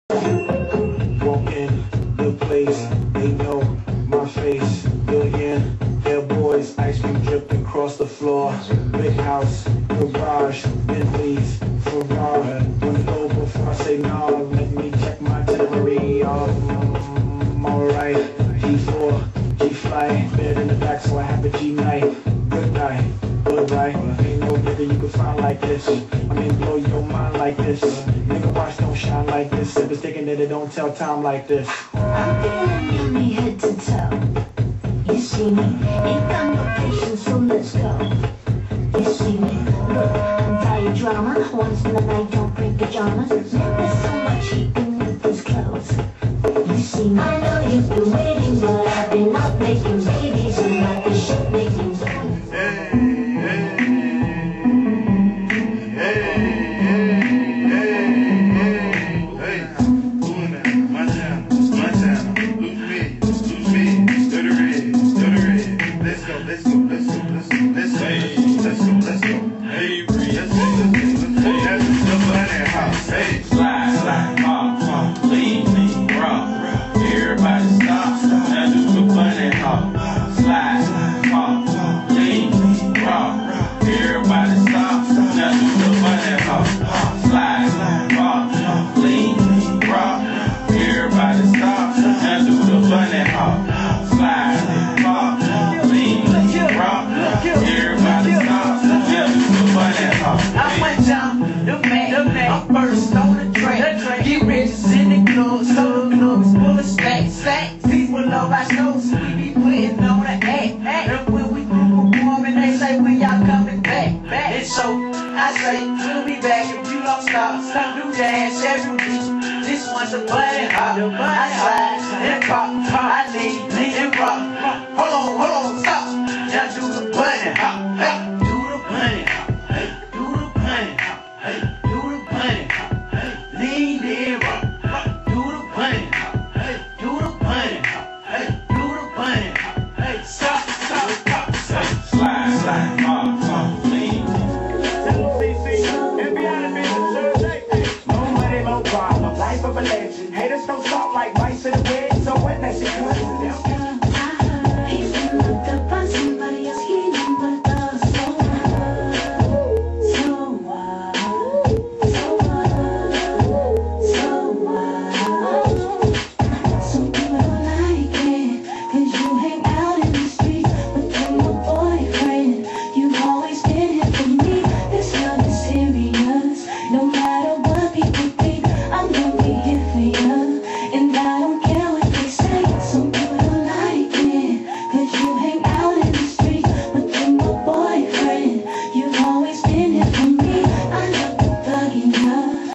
Walk in the place, they know my face. Billion, their boys, ice cream dripping across the floor. Big house, garage, Bentleys, Ferrari. Wanna go before I say no? Let me check my itinerary. Alright, G4, G-Flight, bed in the back, so I have a G-night. Good night, good right. Ain't no nigga you can find like this. I mean, blow your mind like this. Nigga, watch don't shine like this. If it's thinking that it don't tell time like this. I'm feeling yummy head to toe. You see me, ain't got no patience, so let's go. You see me, look, I'm tired drama. Once in the night, don't bring pajamas. There's so much heat beneath these clothes. You see me, I know you've been waiting, but I've been up making babies and like the shit making zones. I went down the man, I'm first on the train. Get rich in the club, so the club is full of stacks. People love our shows, so we be putting on the act. And when we do performing, they say when y'all coming back. And so I say we'll be back if you don't stop. Do dance every week. This one's a buddy hop. I slide and pop, I lean and rock. Hold on, stop. Now do the bunny hop. Hey, do the bunny hop. Lean and rock, do the bunny hop, do the bunny hop, do the bunny hop, stop, pop, slide, pop, lean. And be honest, no money, no problem, life of a legend. Haters don't talk like mice in the bed, so when that shit comes,